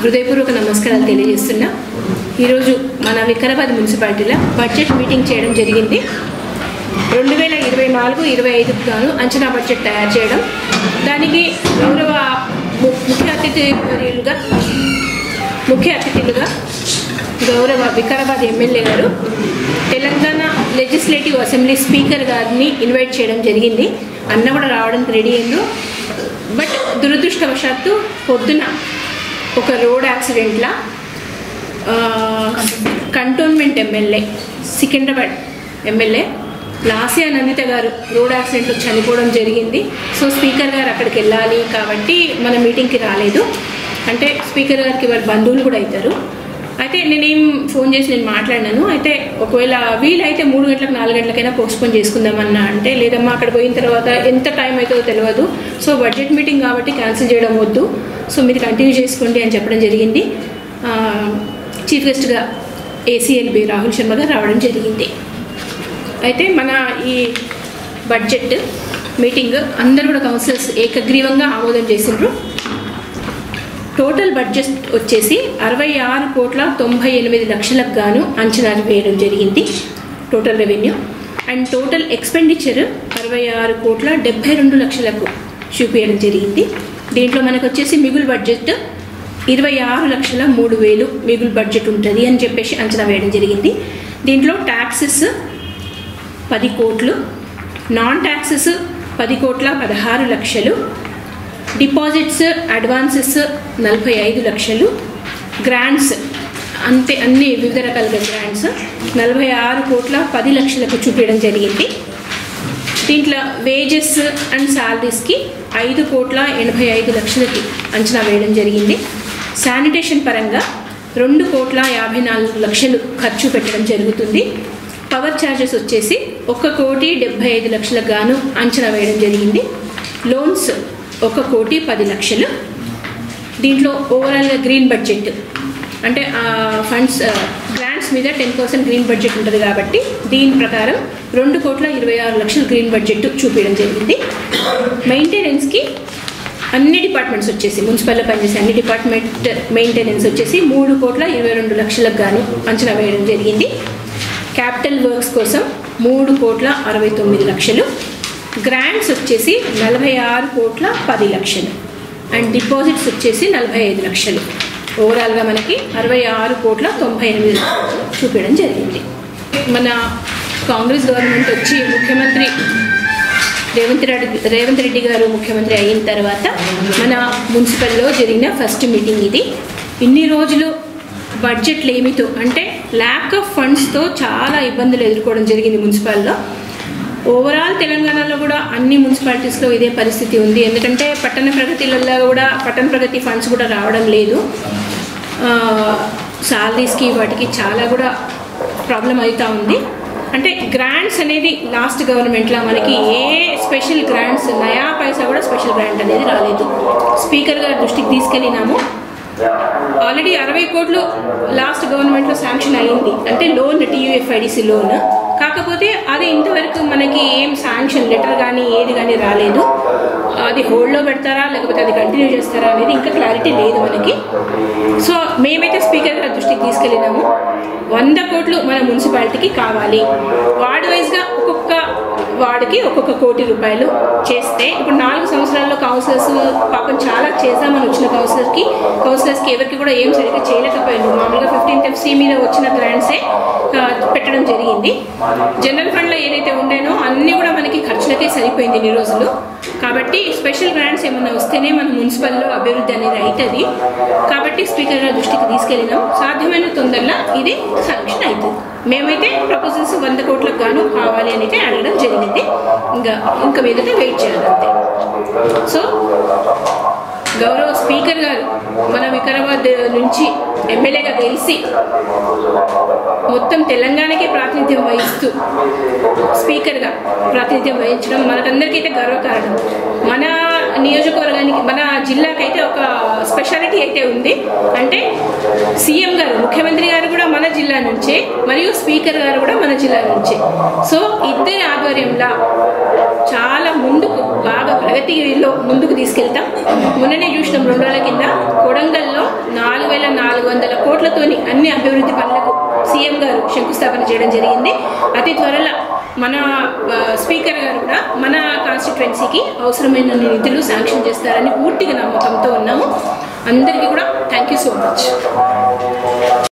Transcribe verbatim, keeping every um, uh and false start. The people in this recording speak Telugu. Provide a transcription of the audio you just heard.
హృదయపూర్వక నమస్కారాలు తెలియజేస్తున్నా. ఈరోజు మన వికారాబాద్ మున్సిపాలిటీలో బడ్జెట్ మీటింగ్ చేయడం జరిగింది. రెండు వేల ఇరవై నాలుగు ఇరవై ఐదుకు గాను అంచనా బడ్జెట్ తయారు చేయడం, దానికి గౌరవ ముఖ్య అతిథులుగా ముఖ్య అతిథులుగా గౌరవ వికారాబాద్ ఎమ్మెల్యే గారు తెలంగాణ లెజిస్లేటివ్ అసెంబ్లీ స్పీకర్ గారిని ఇన్వైట్ చేయడం జరిగింది. అన్న కూడా రావడానికి రెడీ అయింది. బట్ దురదృష్టవశాత్తు పొద్దున ఒక రోడ్ యాక్సిడెంట్లా cantonment MLA Secunderabad MLA Lasya Nanditha గారు రోడ్ యాక్సిడెంట్లో చనిపోవడం జరిగింది. సో స్పీకర్ గారు అక్కడికి వెళ్ళాలి కాబట్టి మన మీటింగ్కి రాలేదు. అంటే స్పీకర్ గారికి వారి బంధువులు కూడా అవుతారు. అయితే నేనేం ఫోన్ చేసి నేను మాట్లాడినాను. అయితే ఒకవేళ వీలైతే మూడు గంటలకు నాలుగు గంటలకైనా పోస్ట్పోన్ చేసుకుందామన్నా అంటే, లేదమ్మా అక్కడ పోయిన తర్వాత ఎంత టైం అవుతుందో తెలియదు, సో బడ్జెట్ మీటింగ్ కాబట్టి క్యాన్సిల్ చేయడం వద్దు, సో మీరు కంటిన్యూ చేసుకోండి అని చెప్పడం జరిగింది. చీఫ్ గెస్ట్గా ఏసీఎల్బి రాహుల్ శర్మ గారు రావడం జరిగింది. అయితే మన ఈ బడ్జెట్ మీటింగ్ అందరూ కూడా కౌన్సిలర్స్ ఏకగ్రీవంగా ఆమోదం చేసిండ్రు. టోటల్ బడ్జెట్ వచ్చేసి అరవై ఆరు కోట్ల తొంభై ఎనిమిది లక్షలకు గాను అంచనా వేయడం జరిగింది total revenue. And total expenditure అరవై ఆరు కోట్ల డెబ్బై రెండు లక్షలకు చూపించడం జరిగింది. దీంట్లో మనకు వచ్చేసి మిగులు బడ్జెట్ ఇరవై ఆరు లక్షల మూడు వేలు మిగులు బడ్జెట్ ఉంటుంది అని చెప్పేసి అంచనా వేయడం జరిగింది. దీంట్లో ట్యాక్సెస్ పది కోట్లు, నాన్ ట్యాక్సెస్ పది కోట్ల పదహారు లక్షలు, డిపాజిట్స్ అడ్వాన్సెస్ నలభై ఐదు లక్షలు, గ్రాంట్స్ అంతే అన్ని వివిధ రకాలుగా గ్రాంట్స్ నలభై ఆరు కోట్ల పది లక్షలకు చూపించడం జరిగింది. దీంట్లో వేజెస్ అండ్ శాలరీస్కి ఐదు కోట్ల ఎనభై ఐదు లక్షలకి అంచనా వేయడం జరిగింది. శానిటేషన్ పరంగా రెండు కోట్ల యాభై నాలుగు లక్షలు ఖర్చు పెట్టడం జరుగుతుంది. పవర్ ఛార్జెస్ వచ్చేసి ఒక కోటి డెబ్బై ఐదు లక్షలకు గాను అంచనా వేయడం జరిగింది. లోన్స్ ఒక కోటి పది లక్షలు. దీంట్లో ఓవరాల్గా గ్రీన్ బడ్జెట్ అంటే ఫండ్స్ గ్రాంట్స్ మీద టెన్ పర్సెంట్ గ్రీన్ బడ్జెట్ ఉంటుంది కాబట్టి దీని ప్రకారం రెండు కోట్ల ఇరవై ఆరు లక్షలు గ్రీన్ బడ్జెట్ చూపించడం జరిగింది. మెయింటెనెన్స్కి అన్ని డిపార్ట్మెంట్స్ వచ్చేసి మున్సిపల్లో పనిచేసే అన్ని డిపార్ట్మెంట్ మెయింటెనెన్స్ వచ్చేసి మూడు కోట్ల ఇరవై రెండు లక్షలకు గాను అంచనా వేయడం జరిగింది. క్యాపిటల్ వర్క్స్ కోసం మూడు కోట్ల అరవై తొమ్మిది లక్షలు, గ్రాంట్స్ వచ్చేసి నలభై ఆరు కోట్ల పది లక్షలు అండ్ డిపాజిట్స్ వచ్చేసి నలభై ఐదు లక్షలు. ఓవరాల్గా మనకి అరవై ఆరు కోట్ల తొంభై ఎనిమిది లక్షలు చూపించడం జరిగింది. మన కాంగ్రెస్ గవర్నమెంట్ వచ్చి ముఖ్యమంత్రి రేవంత్ రెడ్డి రేవంత్ రెడ్డి గారు ముఖ్యమంత్రి అయిన తర్వాత మన మున్సిపల్లో జరిగిన ఫస్ట్ మీటింగ్ ఇది. ఇన్ని రోజులు బడ్జెట్ లేమితో అంటే ల్యాక్ ఆఫ్ ఫండ్స్తో చాలా ఇబ్బందులు ఎదుర్కోవడం జరిగింది మున్సిపాల్లో. ఓవరాల్ తెలంగాణలో కూడా అన్ని మున్సిపాలిటీస్లో ఇదే పరిస్థితి ఉంది. ఎందుకంటే పట్టణ ప్రగతిలలో కూడా పట్టణ ప్రగతి ఫండ్స్ కూడా రావడం లేదు. శాలరీస్కి వాటికి చాలా కూడా ప్రాబ్లం అవుతూ ఉంది. అంటే గ్రాంట్స్ అనేది లాస్ట్ గవర్నమెంట్లో మనకి ఏ స్పెషల్ గ్రాంట్స్ నయా పైసా కూడా స్పెషల్ గ్రాంట్ అనేది రాలేదు. స్పీకర్ గారి దృష్టికి తీసుకెళ్ళినాము. ఆల్రెడీ అరవై కోట్లు లాస్ట్ గవర్నమెంట్లో శాంక్షన్ అయ్యింది, అంటే లోన్ టీయూఎఫ్ఐడిసి లోన్. కాకపోతే అది ఇంతవరకు మనకి ఏం శాంక్షన్ లెటర్ కానీ ఏది కానీ రాలేదు. అది హోల్డ్లో పెడతారా లేకపోతే అది కంటిన్యూ చేస్తారా అనేది ఇంకా క్లారిటీ లేదు మనకి. సో మేమైతే స్పీకర్ గారి దృష్టికి తీసుకెళ్ళినాము. వంద కోట్లు మన మున్సిపాలిటీకి కావాలి. వార్డు వైజ్గా ఒక్కొక్క వార్డుకి ఒక్కొక్క కోటి రూపాయలు చేస్తే, ఇప్పుడు నాలుగు సంవత్సరాల్లో కౌన్సిలర్స్ పాపం చాలా చేద్దామని వచ్చిన కౌన్సిలర్కి కౌన్సిలర్స్కి ఎవరికి కూడా ఏం సరిగ్గా చేయలేకపోయారు. మామూలుగా ఫిఫ్టీన్త్ ఎఫ్సీ మీద వచ్చిన గ్రాంట్సే పెట్టడం జరిగింది. జనరల్ ఫండ్లో ఏదైతే ఉండేనో అన్నీ కూడా మనకి ఖర్చులకే సరిపోయింది ఇన్ని రోజులు. కాబట్టి స్పెషల్ గ్రాంట్స్ ఏమన్నా వస్తేనే మన మున్సిపల్లో అభివృద్ధి అనేది అవుతుంది. కాబట్టి స్పీకర్ గారి దృష్టికి తీసుకెళ్ళినాం. సాధ్యమైన తొందరలో ఇది శాంక్షన్ అవుతుంది. మేమైతే ప్రపోజల్స్ వంద కోట్లకు గాను కావాలి అని అయితే అడగడం జరిగింది. ఇంకా ఇంకా మీదట వెయిట్ చేయాలంతే. సో గౌరవ స్పీకర్ గారు మన వికారాబాద్ నుంచి ఎమ్మెల్యేగా గెలిచి మొత్తం తెలంగాణకే ప్రాతినిధ్యం వహిస్తూ స్పీకర్గా ప్రాతినిధ్యం వహించడం మనకందరికీ అయితే గర్వకారణం. మన నియోజకవర్గానికి మన జిల్లాకైతే ఒక స్పెషాలిటీ అయితే ఉంది. అంటే సీఎం గారు ముఖ్యమంత్రి గారు కూడా మన జిల్లా నుంచే మరియు స్పీకర్ గారు కూడా మన జిల్లా నుంచే. సో ఇద్దరి ఆధ్వర్యంలో చాలా ముందుకు బాగా ప్రగతిలో ముందుకు తీసుకెళ్తాం. మొన్ననే చూసినాం రెండు రోజుల కింద కొడంగల్లో నాలుగు వేల నాలుగు వందల కోట్లతోని అన్ని అభివృద్ధి పనులకు సీఎం గారు శంకుస్థాపన చేయడం జరిగింది. అతి త్వరలో మన స్పీకర్ గారు కూడా మన కాన్స్టిట్యుయెన్సీకి అవసరమైన నిధులు శాంక్షన్ చేస్తారని పూర్తిగా నమ్మకంతో ఉన్నాము. అందరికీ కూడా థ్యాంక్ యూ సో మచ్.